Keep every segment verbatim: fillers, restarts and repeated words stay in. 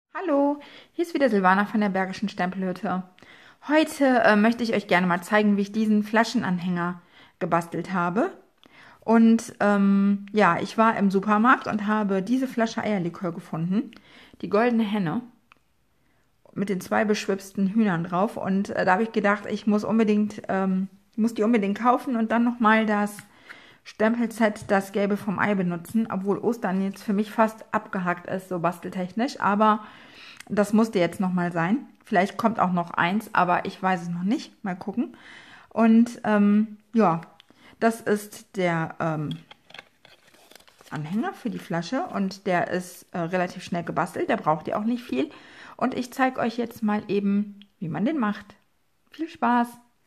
Hallo, hier ist wieder Silvana von der Bergischen Stempelhütte. Heute äh, möchte ich euch gerne mal zeigen, wie ich diesen Flaschenanhänger gebastelt habe. Und ähm, ja, ich war im Supermarkt und habe diese Flasche Eierlikör gefunden. Die Goldene Henne mit den zwei beschwipsten Hühnern drauf. Und äh, da habe ich gedacht, ich muss unbedingt, ähm, muss die unbedingt kaufen und dann nochmal das Stempelset, das Gelbe vom Ei benutzen, obwohl Ostern jetzt für mich fast abgehakt ist, so basteltechnisch, aber das musste jetzt nochmal sein. Vielleicht kommt auch noch eins, aber ich weiß es noch nicht. Mal gucken. Und ähm, ja, das ist der ähm, Anhänger für die Flasche und der ist äh, relativ schnell gebastelt, der braucht ja auch nicht viel. Und ich zeige euch jetzt mal eben, wie man den macht. Viel Spaß!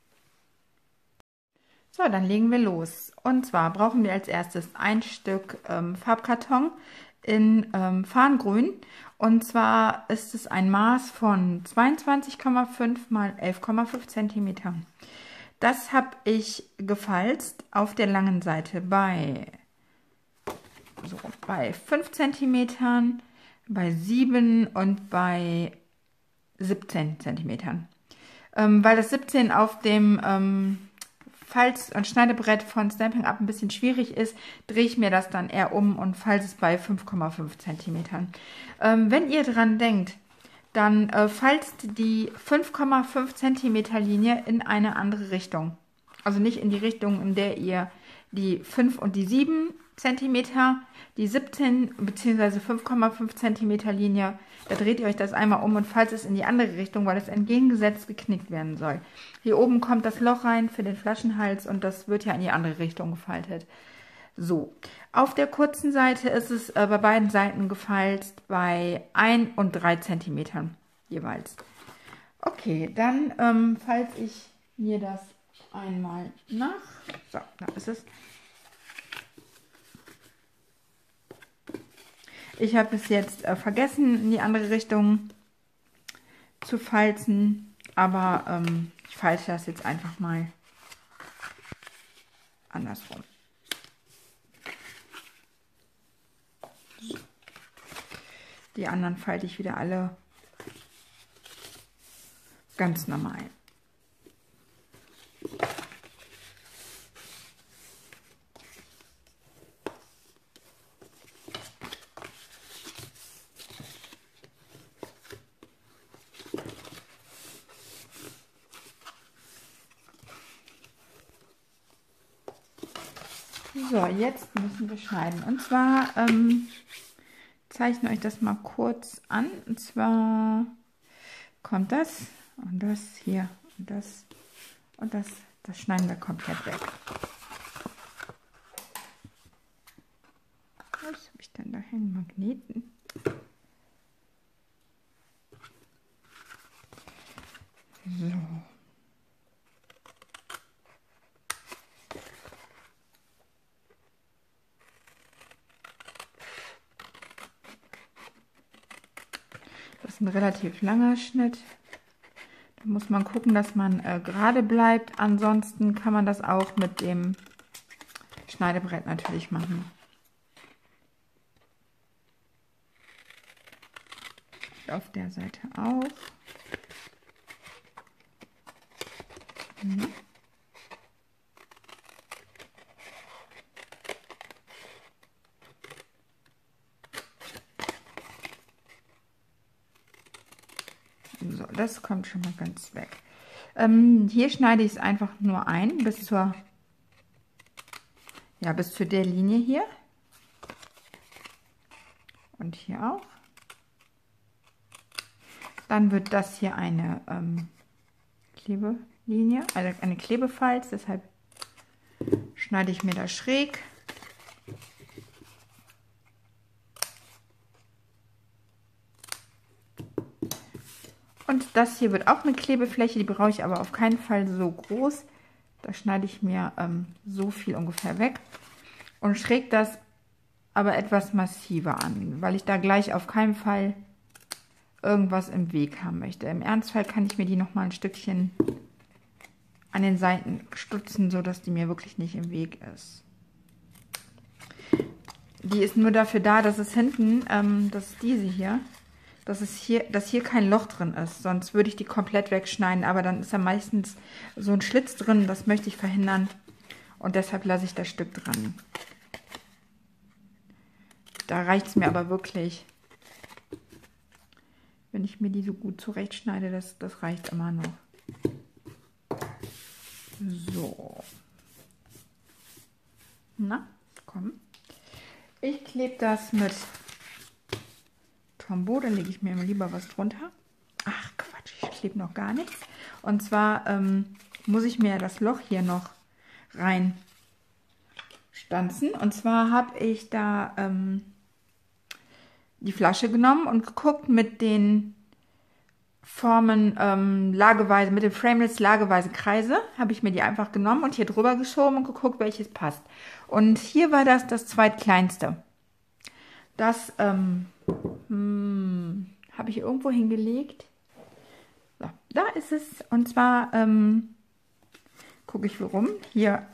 So, dann legen wir los. Und zwar brauchen wir als erstes ein Stück ähm, Farbkarton in ähm, Farngrün. Und zwar ist es ein Maß von zweiundzwanzig Komma fünf mal elf Komma fünf Zentimeter. Das habe ich gefalzt auf der langen Seite bei, so, bei fünf Zentimetern, bei sieben und bei siebzehn Zentimetern. Ähm, weil das siebzehn auf dem ähm, Falz- und Schneidebrett von Stampin' Up ein bisschen schwierig ist, drehe ich mir das dann eher um und falze es bei fünf Komma fünf Zentimetern. Ähm, wenn ihr dran denkt, dann äh, falzt die fünf Komma fünf Zentimeter Linie in eine andere Richtung. Also nicht in die Richtung, in der ihr die fünf und die sieben Zentimeter, die siebzehn bzw. fünf Komma fünf Zentimeter Linie, da dreht ihr euch das einmal um und falzt es in die andere Richtung, weil es entgegengesetzt geknickt werden soll. Hier oben kommt das Loch rein für den Flaschenhals und das wird ja in die andere Richtung gefaltet. So, auf der kurzen Seite ist es äh, bei beiden Seiten gefalzt bei ein und drei Zentimetern jeweils. Okay, dann ähm, falze ich mir das einmal nach. So, da ist es. Ich habe es jetzt äh, vergessen, in die andere Richtung zu falzen, aber ähm, ich falte das jetzt einfach mal andersrum. So. Die anderen falte ich wieder alle ganz normal. So, jetzt müssen wir schneiden. Und zwar ähm, zeichne euch das mal kurz an. Und zwar kommt das und das hier und das und das. Das schneiden wir komplett weg. Was habe ich denn da hängen? Magneten. So. Das ist ein relativ langer Schnitt. Da muss man gucken, dass man äh, gerade bleibt. Ansonsten kann man das auch mit dem Schneidebrett natürlich machen. Auf der Seite auch. Mhm. So, das kommt schon mal ganz weg. Ähm, hier schneide ich es einfach nur ein, bis zur, ja, bis zu der Linie hier. Und hier auch. Dann wird das hier eine ähm, Klebelinie, also eine Klebefalz, deshalb schneide ich mir das schräg. Und das hier wird auch eine Klebefläche, die brauche ich aber auf keinen Fall so groß. Da schneide ich mir ähm, so viel ungefähr weg und schräg das aber etwas massiver an, weil ich da gleich auf keinen Fall irgendwas im Weg haben möchte. Im Ernstfall kann ich mir die noch mal ein Stückchen an den Seiten stutzen, so dass die mir wirklich nicht im Weg ist. Die ist nur dafür da, dass es hinten, ähm, das ist diese hier, dass es hier, dass hier kein Loch drin ist. Sonst würde ich die komplett wegschneiden, aber dann ist da meistens so ein Schlitz drin. Das möchte ich verhindern und deshalb lasse ich das Stück dran. Da reicht es mir aber wirklich, wenn ich mir die so gut zurechtschneide, das, das reicht immer noch. So. Na, komm. Ich klebe das mit Tombow, da lege ich mir immer lieber was drunter. Ach Quatsch, ich klebe noch gar nichts. Und zwar ähm, muss ich mir das Loch hier noch rein stanzen. Und zwar habe ich da ähm, die Flasche genommen und geguckt mit den Formen ähm, lageweise, mit den Framelits lageweise Kreise, habe ich mir die einfach genommen und hier drüber geschoben und geguckt, welches passt. Und hier war das das zweitkleinste. Das ähm, hm, habe ich irgendwo hingelegt. So, da ist es. Und zwar ähm, gucke ich warum. Hier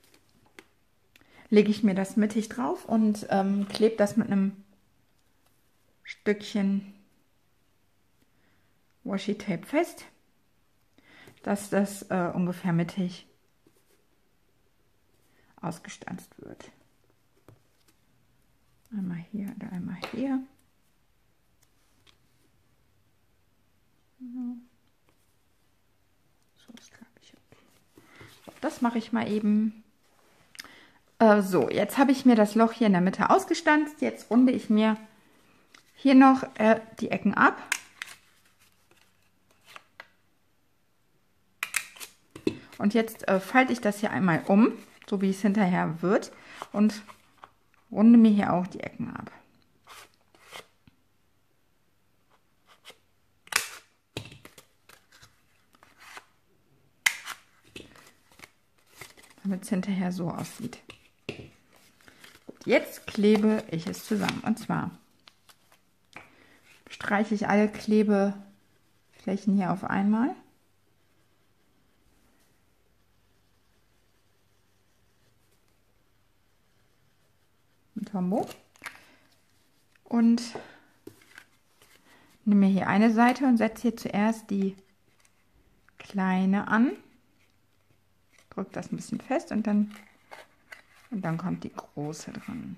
lege ich mir das mittig drauf und ähm, klebe das mit einem Stückchen Washi Tape fest, dass das äh, ungefähr mittig ausgestanzt wird. Einmal hier und einmal hier. So ist, glaube ich, okay. So, das mache ich mal eben. Äh, so, jetzt habe ich mir das Loch hier in der Mitte ausgestanzt. Jetzt runde ich mir hier noch äh, die Ecken ab. Und jetzt äh, falte ich das hier einmal um, so wie es hinterher wird, und runde mir hier auch die Ecken ab. Damit es hinterher so aussieht. Gut, jetzt klebe ich es zusammen. Und zwar streiche ich alle Klebeflächen hier auf einmal. Mit Tombow. Und nehme hier eine Seite und setze hier zuerst die kleine an. Drücke das ein bisschen fest und dann, und dann kommt die große dran.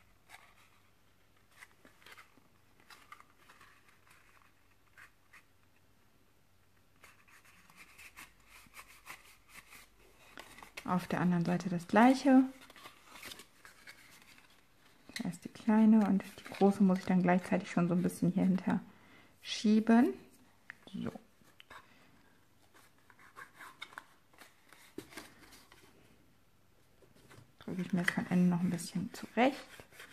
Auf der anderen Seite das gleiche. Erst die kleine und die große muss ich dann gleichzeitig schon so ein bisschen hier hinter schieben. So. Drücke ich mir jetzt von Ende noch ein bisschen zurecht.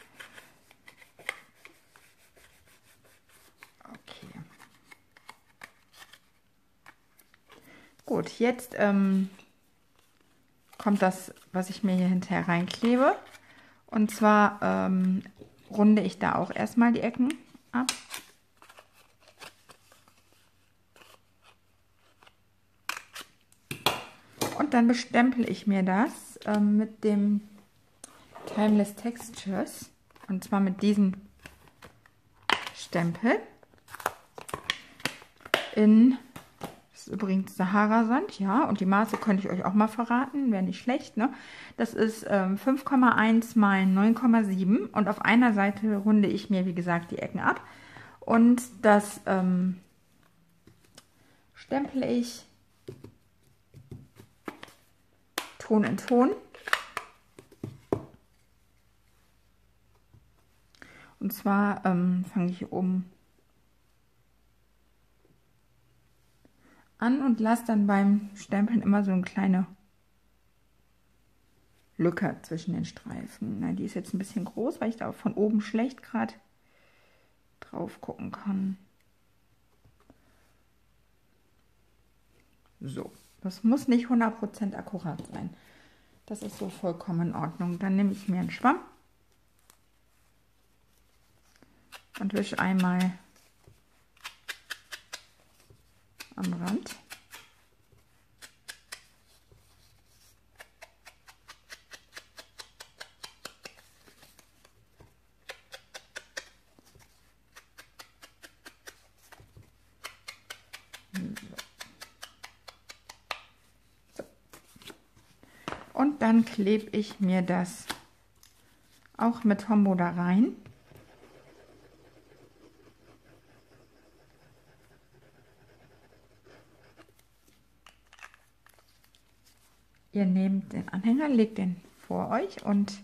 Okay. Gut, jetzt ähm, kommt das, was ich mir hier hinterher reinklebe. Und zwar ähm, runde ich da auch erstmal die Ecken ab. Und dann bestempel ich mir das ähm, mit dem Timeless Textures. Und zwar mit diesem Stempel. In, das ist übrigens Sahara-Sand, ja. Und die Maße könnte ich euch auch mal verraten, wäre nicht schlecht, ne? Das ist ähm, fünf Komma eins mal neun Komma sieben. Und auf einer Seite runde ich mir, wie gesagt, die Ecken ab. Und das ähm, stempel ich Ton in Ton. Und zwar ähm, fange ich oben an und lasse dann beim Stempeln immer so eine kleine Lücke zwischen den Streifen. Na, die ist jetzt ein bisschen groß, weil ich da von oben schlecht gerade drauf gucken kann. So, das muss nicht hundert Prozent akkurat sein. Das ist so vollkommen in Ordnung. Dann nehme ich mir einen Schwamm und wische einmal am Rand. Und dann klebe ich mir das auch mit Tombow da rein. Ihr nehmt den Anhänger, legt den vor euch und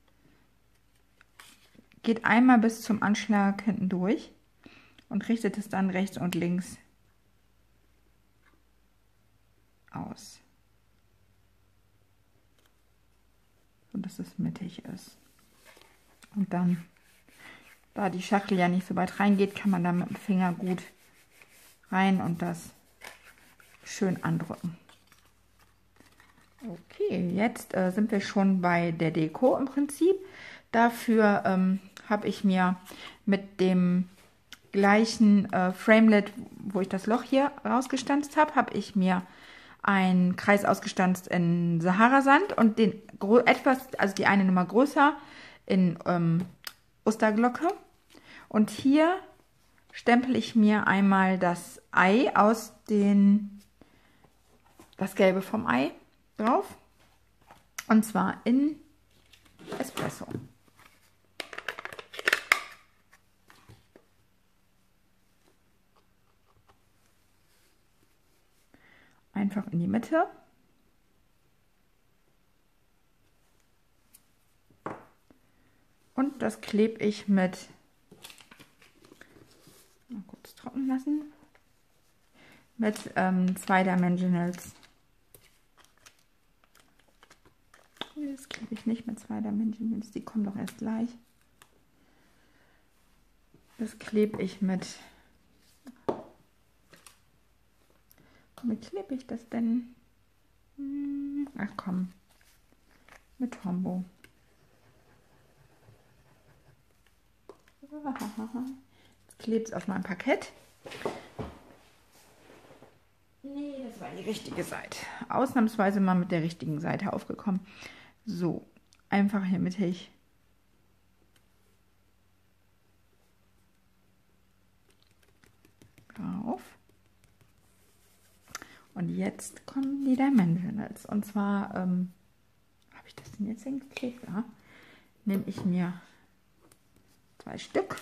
geht einmal bis zum Anschlag hinten durch und richtet es dann rechts und links aus, sodass es mittig ist. Und dann, da die Schachtel ja nicht so weit reingeht, kann man da mit dem Finger gut rein und das schön andrücken. Okay, jetzt äh, sind wir schon bei der Deko im Prinzip. Dafür ähm, habe ich mir mit dem gleichen äh, Framelit, wo ich das Loch hier rausgestanzt habe, habe ich mir einen Kreis ausgestanzt in Sahara-Sand und den etwas, also die eine Nummer größer in ähm, Osterglocke. Und hier stempel ich mir einmal das Ei aus den, das Gelbe vom Ei drauf, und zwar in Espresso. Einfach in die Mitte. Und das klebe ich mit, mal kurz trocknen lassen, mit ähm, zwei Dimensionals. Das klebe ich nicht mit zwei Dimensionals, die kommen doch erst gleich. Das klebe ich mit, womit klebe ich das denn? Ach komm, mit Tombow. Jetzt klebt es auf meinem Parkett. Nee, das war die richtige Seite. Ausnahmsweise mal mit der richtigen Seite aufgekommen. So, einfach hier mittig. Drauf. Und jetzt kommen die Dimensionals. Und zwar, ähm, habe ich das denn jetzt hingeklebt? Ja. Nehme ich mir zwei Stück.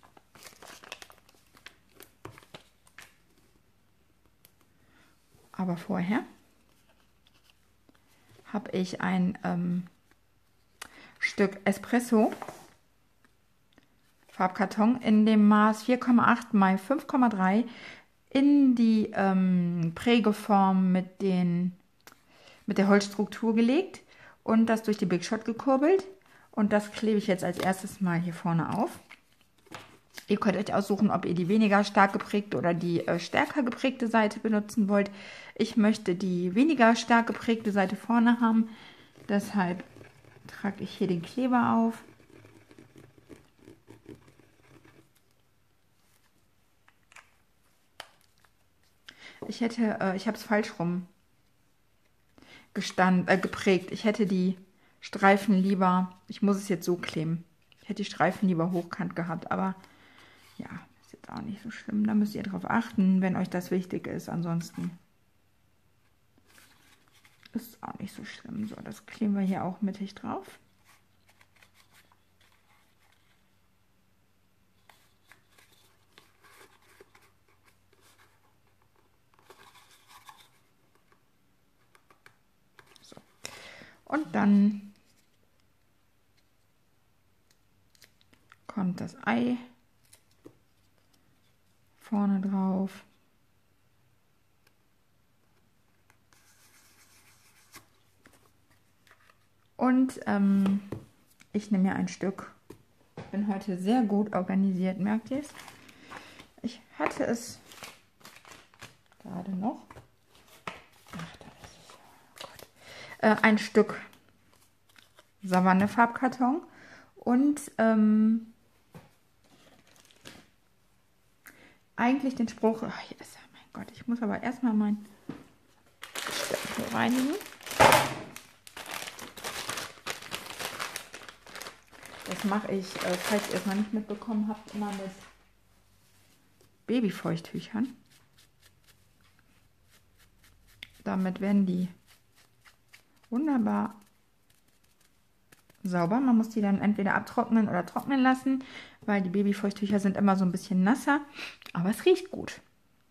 Aber vorher habe ich ein ähm, Stück Espresso Farbkarton in dem Maß vier Komma acht mal fünf Komma drei in die ähm, Prägeform mit, den, mit der Holzstruktur gelegt und das durch die Big Shot gekurbelt. Und das klebe ich jetzt als erstes mal hier vorne auf. Ihr könnt euch aussuchen, ob ihr die weniger stark geprägte oder die äh, stärker geprägte Seite benutzen wollt. Ich möchte die weniger stark geprägte Seite vorne haben. Deshalb trage ich hier den Kleber auf. Ich hätte, äh, ich habe es falsch rum gestand, äh, geprägt. Ich hätte die Streifen lieber, ich muss es jetzt so kleben. Ich hätte die Streifen lieber hochkant gehabt, aber ja, ist jetzt auch nicht so schlimm. Da müsst ihr drauf achten, wenn euch das wichtig ist. Ansonsten ist auch nicht so schlimm. So, das kleben wir hier auch mittig drauf. So. Und dann kommt das Ei vorne drauf. Und ähm, ich nehme mir ein Stück. Ich bin heute sehr gut organisiert, merkt ihr es? Ich hatte es gerade noch. Ach, da ist es. Oh Gott. Äh, ein Stück Savanne-Farbkarton und ähm, eigentlich den Spruch, ach, hier ist er, mein Gott, ich muss aber erstmal mein Stempel reinigen. Das mache ich, äh, falls ihr es noch nicht mitbekommen habt, immer mit Babyfeuchttüchern. Damit werden die wunderbar sauber. Man muss die dann entweder abtrocknen oder trocknen lassen, weil die Babyfeuchttücher sind immer so ein bisschen nasser, aber es riecht gut.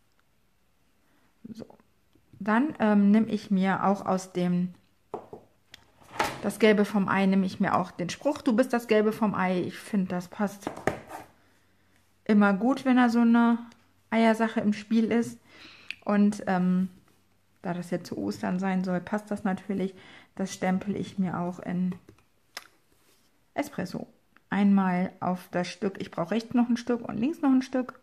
So. Dann ähm, nehme ich mir auch aus dem, das Gelbe vom Ei, nehme ich mir auch den Spruch, du bist das Gelbe vom Ei. Ich finde, das passt immer gut, wenn da so eine Eiersache im Spiel ist. Und ähm, da das jetzt zu Ostern sein soll, passt das natürlich. Das stempel ich mir auch in Espresso. Einmal auf das Stück, ich brauche rechts noch ein Stück und links noch ein Stück.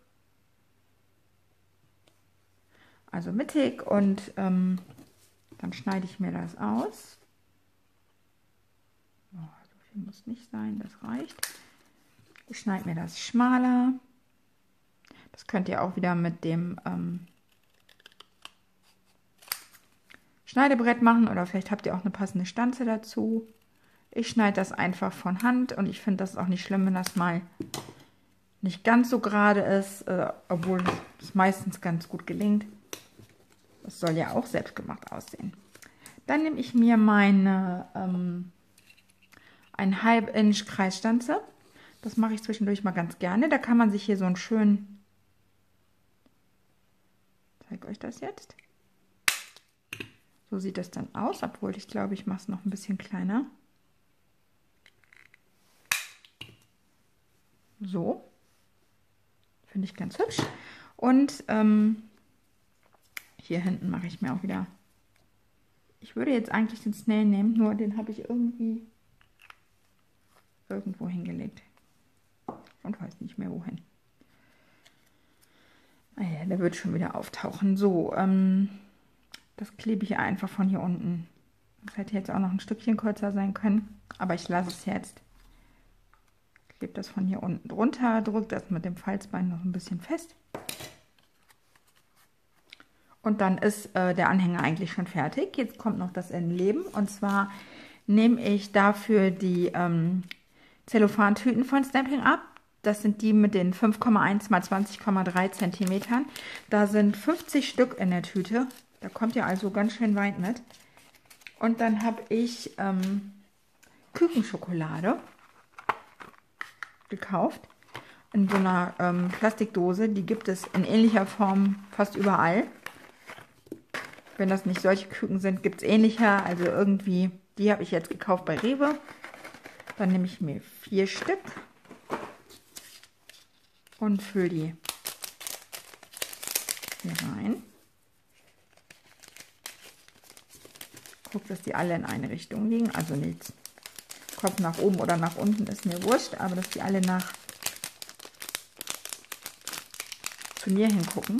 Also mittig und ähm, dann schneide ich mir das aus. Oh, so viel muss nicht sein, das reicht. Ich schneide mir das schmaler. Das könnt ihr auch wieder mit dem ähm, Schneidebrett machen oder vielleicht habt ihr auch eine passende Stanze dazu. Ich schneide das einfach von Hand und ich finde das auch nicht schlimm, wenn das mal nicht ganz so gerade ist, äh, obwohl es meistens ganz gut gelingt. Das soll ja auch selbstgemacht aussehen. Dann nehme ich mir meine ähm, ein halb Inch Kreisstanze. Das mache ich zwischendurch mal ganz gerne. Da kann man sich hier so einen schönen, ich zeige euch das jetzt. So sieht das dann aus, obwohl ich glaube, ich mache es noch ein bisschen kleiner. So. Finde ich ganz hübsch. Und ähm, hier hinten mache ich mir auch wieder. Ich würde jetzt eigentlich den Snail nehmen, nur den habe ich irgendwie irgendwo hingelegt. Und weiß nicht mehr wohin. Ah ja, der wird schon wieder auftauchen. So, ähm, das klebe ich einfach von hier unten. Das hätte jetzt auch noch ein Stückchen kürzer sein können, aber ich lasse es jetzt. Klebe das von hier unten drunter, drücke das mit dem Falzbein noch ein bisschen fest. Und dann ist äh, der Anhänger eigentlich schon fertig. Jetzt kommt noch das Innenleben. Und zwar nehme ich dafür die ähm, Zellophantüten von Stampin' Up. Das sind die mit den fünf Komma eins mal zwanzig Komma drei Zentimetern. Da sind fünfzig Stück in der Tüte. Da kommt ihr also ganz schön weit mit. Und dann habe ich ähm, Kükenschokolade gekauft. In so einer ähm, Plastikdose. Die gibt es in ähnlicher Form fast überall. Wenn das nicht solche Küken sind, gibt es ähnlicher. Also irgendwie, die habe ich jetzt gekauft bei Rewe. Dann nehme ich mir vier Stück und fülle die hier rein. Guck, dass die alle in eine Richtung liegen. Also nichts. Kopf nach oben oder nach unten ist mir wurscht, aber dass die alle nach zu mir hingucken.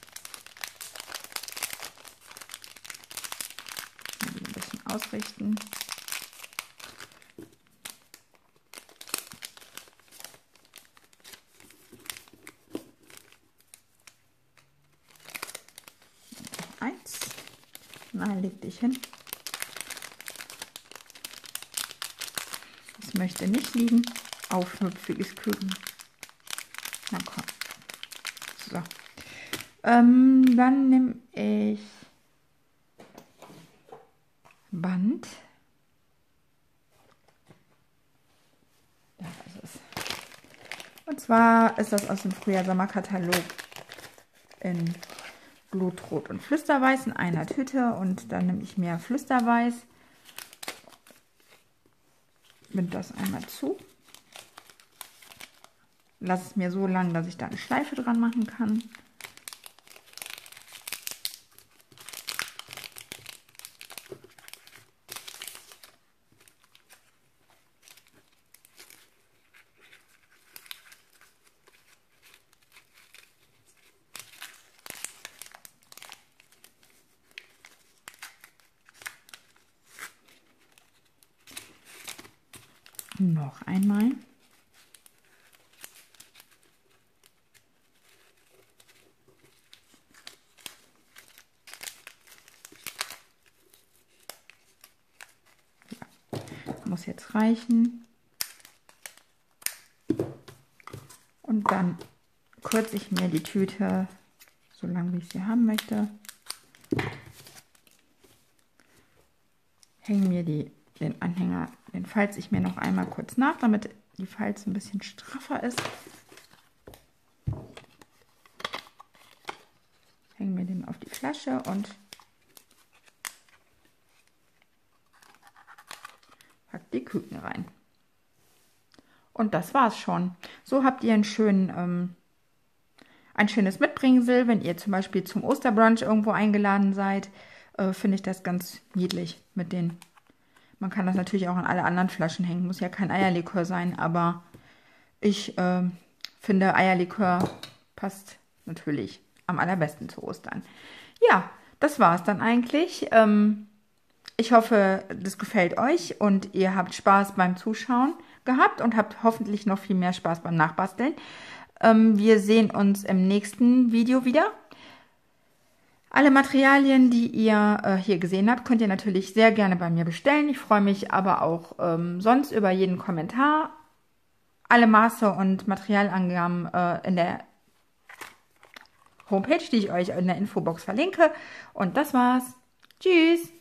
Ein bisschen ausrichten. Eins. Na, leg dich hin. Das möchte nicht liegen. Aufmüpfiges Küken. Na komm. So. Ähm, dann nehme ich Band. Ja, das ist. Und zwar ist das aus dem Frühjahr-Sommer-Katalog in Blutrot und Flüsterweiß in einer Tüte. Und dann nehme ich mir Flüsterweiß. Bind das einmal zu. Lass es mir so lang, dass ich da eine Schleife dran machen kann. Noch einmal. Ja, muss jetzt reichen. Und dann kürze ich mir die Tüte so lang, wie ich sie haben möchte. Hänge mir die, den Anhänger Den falze ich mir noch einmal kurz nach, damit die Falze ein bisschen straffer ist. Hängen wir den auf die Flasche und pack die Küken rein. Und das war's schon. So habt ihr einen schönen, ähm, ein schönes Mitbringsel, wenn ihr zum Beispiel zum Osterbrunch irgendwo eingeladen seid. Äh, finde ich das ganz niedlich mit den. Man kann das natürlich auch an alle anderen Flaschen hängen. Muss ja kein Eierlikör sein, aber ich äh, finde, Eierlikör passt natürlich am allerbesten zu Ostern. Ja, das war's dann eigentlich. Ähm, ich hoffe, das gefällt euch und ihr habt Spaß beim Zuschauen gehabt und habt hoffentlich noch viel mehr Spaß beim Nachbasteln. Ähm, wir sehen uns im nächsten Video wieder. Alle Materialien, die ihr äh, hier gesehen habt, könnt ihr natürlich sehr gerne bei mir bestellen. Ich freue mich aber auch ähm, sonst über jeden Kommentar. Alle Maße und Materialangaben äh, in der Homepage, die ich euch in der Infobox verlinke. Und das war's. Tschüss!